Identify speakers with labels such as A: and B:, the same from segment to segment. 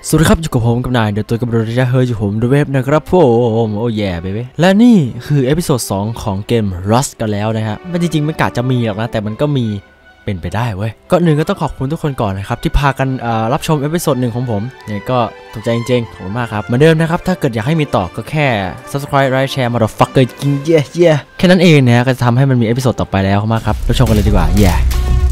A: สวัสดีครับอยู่กับผมกับนายเดี๋ยวตัวกับโรดิจาเฮยอยู่ผมดูเว็บนะครับผมโอ้แย่เบ้และนี่คือเอพิโซด2ของเกม Rust กันแล้วนะครับไม่จริงๆไม่กะจะมีหรอกนะแต่มันก็มีเป็นไปได้เว้ยก่อนหนึ่งก็ต้องขอบคุณทุกคนก่อนนะครับที่พากันรับชมเอพิโซด1ของผมเนี่ยก็ถูกใจจริงๆขอบคุณมากครับเหมือนเดิมนะครับถ้าเกิดอยากให้มีต่อก็แค่ subscribe like share motherfucker จริงเย่แค่นั้นเองนะก็จะทำให้มันมีเอพิโซดต่อไปแล้วมากครับรับชมกันเลยดีกว่าเย่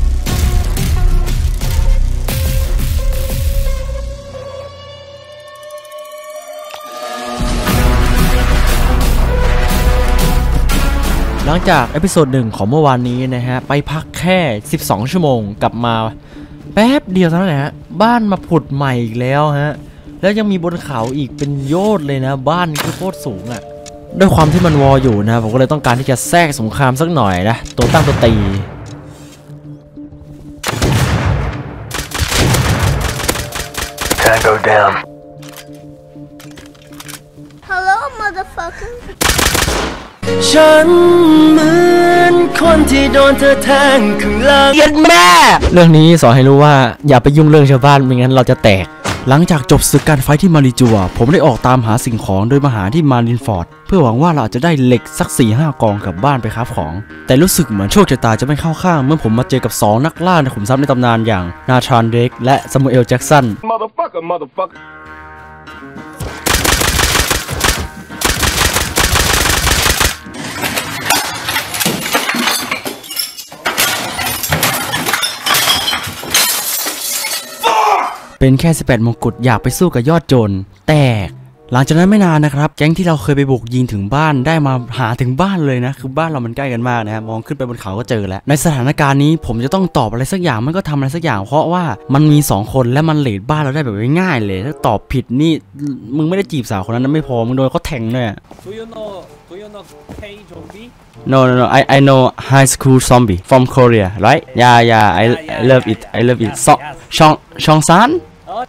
A: หลังจากเอพิโซด1ของเมื่อวานนี้นะฮะไปพักแค่12ชั่วโมงกลับมาแป๊บเดียวเท่านั้นแหละฮะบ้านมาผุดใหม่อีกแล้วฮะแล้วยังมีบนเขาอีกเป็นโยอดเลยนะบ้านคือโคตรสูงอ่ะด้วยความที่มันวออยู่นะผมก็เลยต้องการที่จะแทรกสงครามสักหน่อยนะตัวตั้งตัวตี
B: Tango down.
C: Hello, motherfucker.
B: ฉันเหมือนคนที่โดนเธอแทงข้างหลัง
A: เย็นแม่เรื่องนี้สอนให้รู้ว่าอย่าไปยุ่งเรื่องชาวบ้านไม่งั้นเราจะแตกหลังจากจบศึกการไฟที่มาริจัวผมได้ออกตามหาสิ่งของโดยมาหาที่มารินฟอร์ดเพื่อหวังว่าเราจะได้เหล็กสัก 4-5 กองกลับบ้านไปคราฟของแต่รู้สึกเหมือนโชคชะตาจะไม่เข้าข้างเมื่อผมมาเจอกับ2นักล่าในขุมทรัพย์ในตำนานอย่างนาธานเดรกและซามูเอลแจ็กสันเป็นแค่18มงกุฎอยากไปสู้กับยอดโจรแต่หลังจากนั้นไม่นานนะครับแก๊งที่เราเคยไปบุกยิงถึงบ้านได้มาหาถึงบ้านเลยนะคือบ้านเรามันใกล้กันมากนะมองขึ้นไปบนเขาก็เจอแล้วในสถานการณ์นี้ผมจะต้องตอบอะไรสักอย่างมันก็ทำอะไรสักอย่างเพราะว่ามันมี2คนและมันเลดบ้านเราได้แบบง่ายๆเลยถ้าตอบผิดนี่มึงไม่ได้จีบสาวคนนั้นไม่พอมึงโดนเขาแทงด้วยDo you know K zombie? No. I know high school zombie from Korea, right? Yeah. I love it. Chongsan?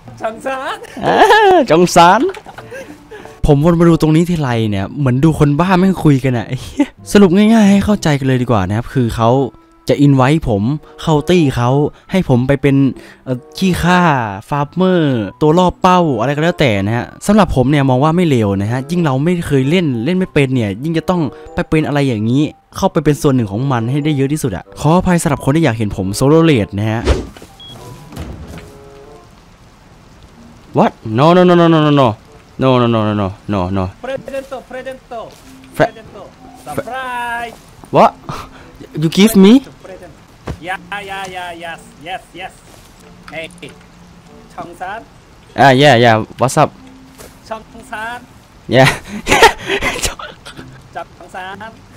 A: Chongsan. ผมวนมาดูตรงนี้ทีไรเนี่ยเหมือนดูคนบ้าไม่คุยกันอ่ะสรุปง่ายๆให้เข้าใจกันเลยดีกว่านะครับคือเขาจะอินไว้ผมเข้าตี้เขาให้ผมไปเป็นขี้ข้าฟาร์มเมอร์ตัวล่อเป้าอะไรก็แล้วแต่นะฮะสำหรับผมเนี่ยมองว่าไม่เลวนะฮะยิ่งเราไม่เคยเล่นไม่เป็นเนี่ยยิ่งจะต้องไปเป็นอะไรอย่างนี้เข้าไปเป็นส่วนหนึ่งของมันให้ได้เยอะที่สุดอะขออภัยสำหรับคนที่อยากเห็นผมโซโล่เลดนะฮะ What No Presento Surprise What You give me
D: Yes. Hey, Chongsan.
A: Yeah. What's up?
D: Chongsan.
A: Yeah.
D: Chongsan.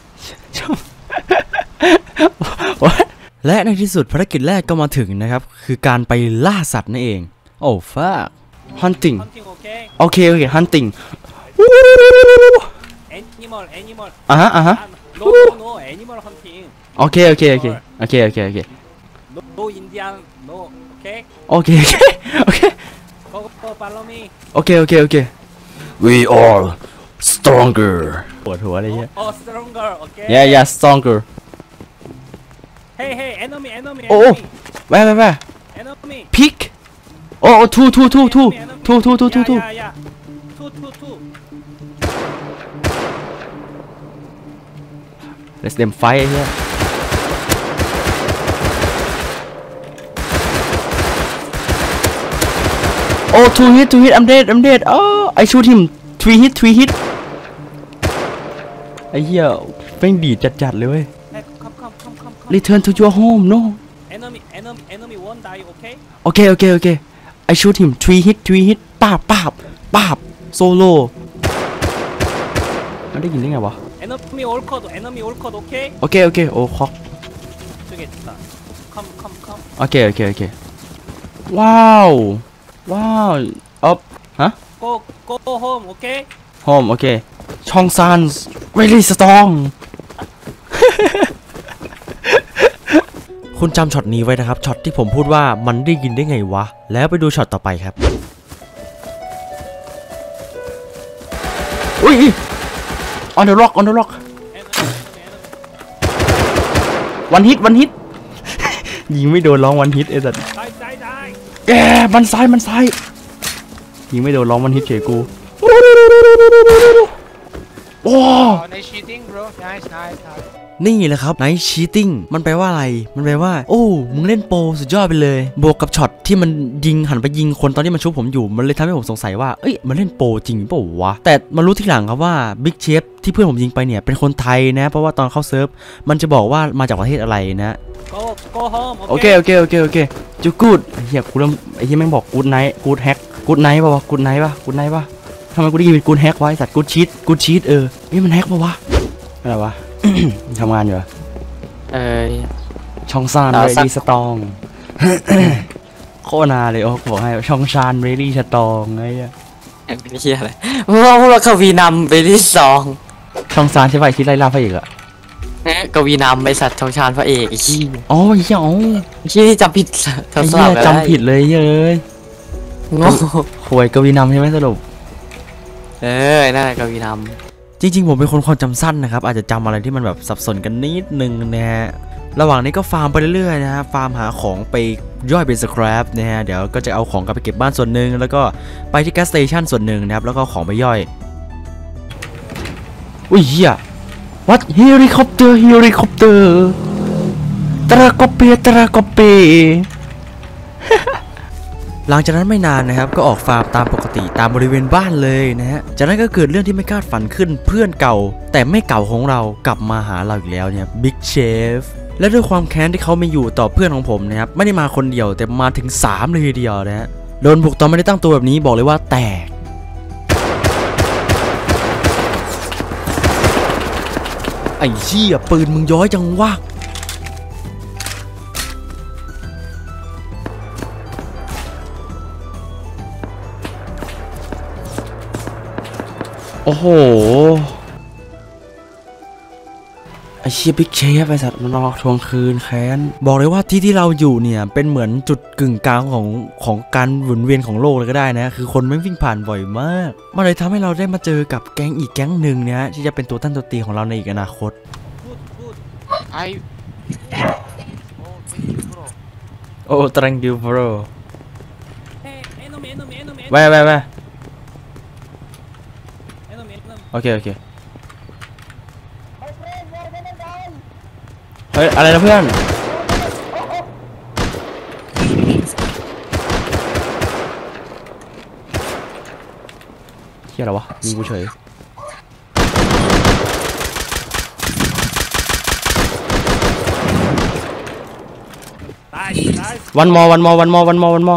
A: What? และในที่สุดภารกิจแรกก็มาถึงนะครับคือการไปล่าสัตว์นั่นเอง Oh fuck. Hunting. Okay. Hunting.
D: Animal. No. Animal hunting.
A: Okay.
D: No Indian. No.
A: Okay.
D: Go follow me.
A: Okay. We are stronger. ปวดหัวอะไรเงี้ย
D: Oh, stronger. Okay.
A: Yeah, stronger.
D: Hey, enemy.
A: Oh, where?
D: Enemy.
A: Pick. Oh, two.
D: Yeah. Two.
A: Let them fight here. Oh, two hit. I'm dead. Oh, I shoot him. 3 hit. ไอ้เหี้ยเป็นดีจัดเลยเว้ย
D: Come.
A: Return to your home. No.
D: Enemy won't die.
A: Okay. I shoot him. 3 hit. ป๊าบ Solo. มันได้ยินได้ไงวะ
D: Enemy all code. Okay.
A: Okay. Oh, cock.
D: Come.
A: Okay. Wow. Up. Huh?
D: Go home. Okay.
A: Home. Okay. Chongsan really strong. คุณจำช็อตนี้ไว้นะครับช็อตที่ผมพูดว่ามันได้ยินได้ไงวะแล้วไปดูช็อตต่อไปครับอุ้ย On the rock One hit ยิงไม่โดนร้อง One hit ไอ้สัสแกมันซ้ายยิงไม่โดนร้องมันฮิตเฉยกูโอ้
E: nice shooting bro nice nice
A: นี่แหละครับไนท์ชีตติ้งมันแปลว่าอะไรมันแปลว่าโอ้มึงเล่นโปรสุดยอดไปเลยบวกกับช็อตที่มันยิงหันไปยิงคนตอนที่มันชุบผมอยู่มันเลยทำให้ผมสงสัยว่าเอ้ยมันเล่นโปรจริงเปล่าวะแต่มารู้ทีหลังครับว่าบิ๊กเชฟที่เพื่อนผมยิงไปเนี่ยเป็นคนไทยนะเพราะว่าตอนเข้าเซิร์ฟมันจะบอกว่ามาจากประเทศอะไรนะ
D: go home
A: โอเคจูกูดเฮียกูเริ่มไอ้เฮียแม่งบอกกูดไนท์กูดแฮกกูดไนท์ป่าวะกูดไนท์ป่ะกูดไนท์ป่ะทำไมกูได้ยินเป็นกูดแฮกวะไอ้สัตว์กูดชีตนี่มันแฮกป่าวะอะไรวะ ทำงานอยู่ช่องซานเรดี้สตองโคนาเลยโอ้บอกให้ช่องซานเรดี้สตองไงอะ
F: ไม่ใช่อะไรพวกเรากวีนำไปที่สอง
A: ช่องซานใช่ป่ะคิดไล่ล่าพระเอกอะ
F: กวีนำไอสัตว์ชองชานพระเอกไอ้ขี้
A: อ๋อเฮียอ๋อ
F: ขี้จำผิดท
A: ไอ้
F: ดส
A: เฮี
F: อบ
A: ยจำผิดเลยเย้ย
F: โง่
A: หวยกวีนำใช่ไหมสรุป
F: นั่นแหละกวีน
A: จริงๆผมเป็นคนความจำสั้นนะครับอาจจะจำอะไรที่มันแบบสับสนกันนิดนึงนะฮะระหว่างนี้ก็ฟาร์มไปเรื่อยๆนะฮะฟาร์มหาของไปย่อยเป็นสครับนะฮะเดี๋ยวก็จะเอาของกลับไปเก็บบ้านส่วนหนึ่งแล้วก็ไปที่แก๊สสเตชันส่วนหนึ่งนะครับแล้วก็ของไปย่อยอุ้ยเฮียวัดเฮลิคอปเตอร์ตรากอเป หลังจากนั้นไม่นานนะครับก็ออกฟาร์มตามปกติตามบริเวณบ้านเลยนะฮะจากนั้นก็เกิดเรื่องที่ไม่คาดฝันขึ้นเพื่อนเก่าแต่ไม่เก่าของเรากลับมาหาเราอีกแล้วเนี่ยบิ๊กเชฟและด้วยความแค้นที่เขามีอยู่ต่อเพื่อนของผมนะครับไม่ได้มาคนเดียวแต่มาถึง3เลยทีเดียวนะฮะโดนบุกตอนไม่ได้ตั้งตัวแบบนี้บอกเลยว่าแตกไอ้เหี้ยปืนมึงย้อยจังวะโอ้โหไอเชียบิ๊กเชฟไอสัตว์มันรอทวงคืนแค้นบอกเลยว่าที่เราอยู่เนี่ยเป็นเหมือนจุดกึ่งกลางของการหมุนเวียนของโลกเลยก็ได้นะคือคนไม่วิ่งผ่านบ่อยมากมันเลยทำให้เราได้มาเจอกับแก๊งอีกแก๊งหนึ่งเนี่ยที่จะเป็นตัวตั้นตัวตีของเราในอีกอนาคต
E: I
A: โอ้ thank you bro
D: hey enemy
A: ไปโอเคเฮ้ยอะไรนะเพื่อนเฮียอะไรวะยิงกูเฉยวันมอ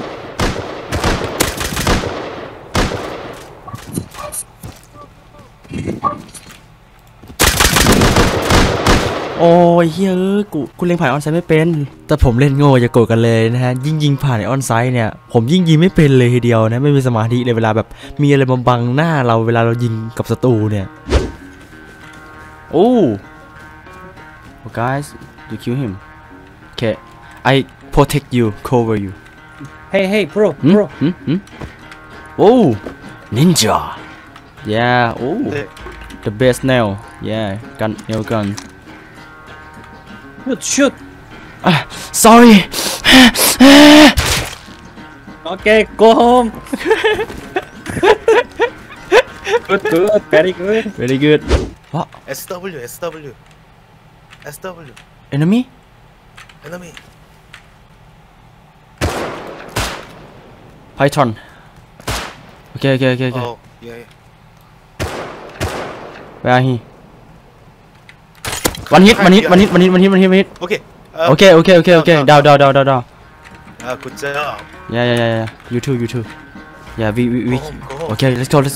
A: โอ้ยเฮ้ยกูเล่นผ่านออนไซต์ไม่เป็นแต่ผมเล่นโง่อย่าโกรธกันเลยนะฮะยิงผ่านในออนไซต์เนี่ยผมยิงไม่เป็นเลยทีเดียวนะไม่มีสมาธิเลยเวลาแบบมีอะไรมาบังหน้าเราเวลาเรายิงกับศัตรูเนี่ยโอ้ guys you kill him okay I protect you cover you
D: hey bro
A: oh ninja yeah oh the best nail yeah nail gun
D: shoot
A: sorry
D: okay go home good very good what
B: SW
A: enemy Python okay
B: oh yeah
A: where are he one hit okay down
B: good job
A: yeah you too yeah we okay let's go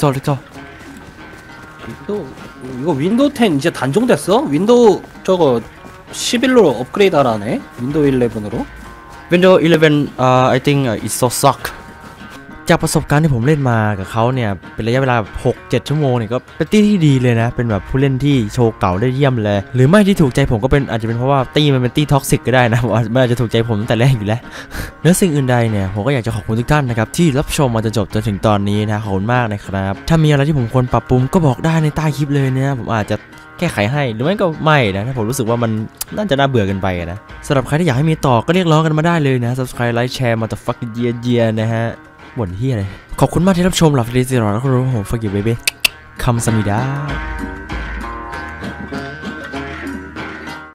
D: 이거 윈도우 10 이제 단종됐어? 윈도우 저거 11로 업그레이드 하라네 윈도우 11으로
A: Windows 11 I think it so suck จากประสบการณ์ที่ผมเล่นมากับเขาเนี่ยเป็นระยะเวลา 6-7 ชั่วโมงเนี่ยก็เป็นตี้ที่ดีเลยนะเป็นแบบผู้เล่นที่โชว์เก่าได้เยี่ยมเลยหรือไม่ที่ถูกใจผมก็เป็นอาจจะเป็นเพราะว่าตี้มันเป็นตี้ท็อกซิกก็ได้นะมันอาจจะถูกใจผมตั้งแต่แรกอยู่แล้วเนื้อสิ่งอื่นใดเนี่ยผมก็อยากจะขอบคุณทุกท่านนะครับที่รับชมมาจนจบจนถึงตอนนี้นะขอบคุณมากนะครับถ้ามีอะไรที่ผมควรปรับปรุงก็บอกได้ในใต้คลิปเลยนะผมอาจจะแก้ไขให้หรือไม่ก็ไม่นะถ้าผมรู้สึกว่ามันน่าจะน่าเบื่อกันไปนะสำหรับใครที่อยากให้มีต่อก็เรียกร้องกันมาได้เลยนะ subscribe like share motherfucking นะฮะบ่นเฮียอะไรขอบคุณมากที่รับชมหลับดีสิหรอแล้วคุณรู้ผมฟักอยู่เบเบ้คำสมิดา